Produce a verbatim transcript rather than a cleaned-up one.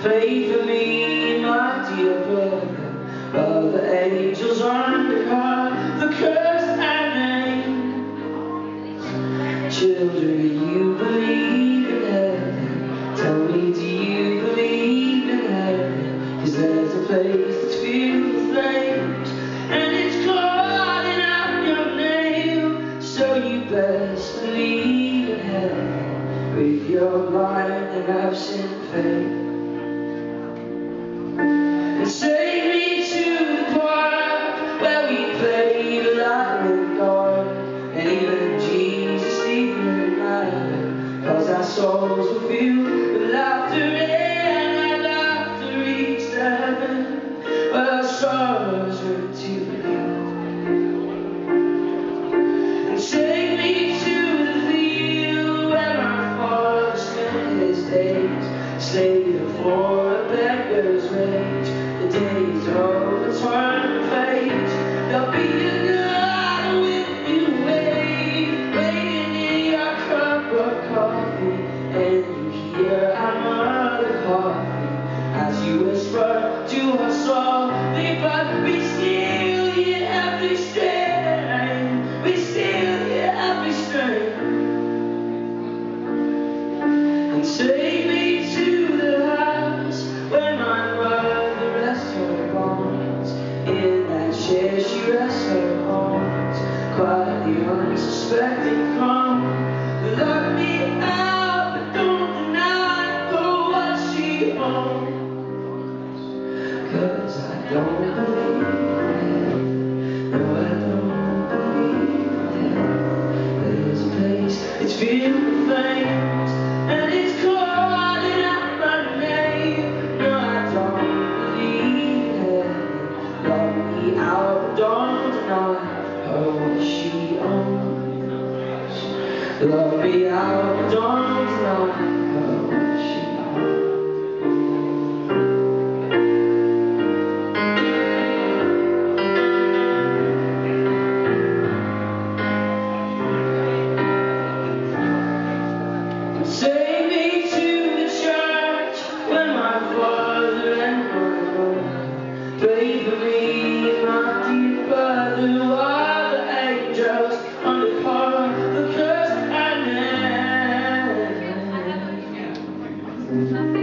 Pray for me, my dear brother, while the angels undercover the curse I name. Children, do you believe in heaven? Tell me, do you believe in heaven? 'Cause there's a place that's filled with flames, and it's calling out your name. So you best believe in heaven with your blind and absent faith. And take me to the park where we play the light with God, and even Jesus didn't matter, 'cause our souls were filled with laughter, and that laughter reached heaven, where our sorrows were to forget. And take me to the field where my father spent his days, slaving for a beggar's wage. The days of a torn page, there'll be another with you waiting, waiting in your cup of coffee, and you hear our mother coffee as you whisper to her softly, but we still hear every strain, we still hear every strain. And take me to the house where my mother rests her bones, in that chair she rests her arms, quietly unsuspecting calm. Lock me out, but don't deny for what she owns, 'cause I don't believe in it. No, I don't believe in it. There's a place, it's filled with flames, and it's calling out my name. No, I don't believe in it. Lock me out, but don't deny her what she owns. Lock me out, but don't deny her what she owns. Take me to the church when my father and my mother pray for me, my dear brother, while the angels undercover the curse I name.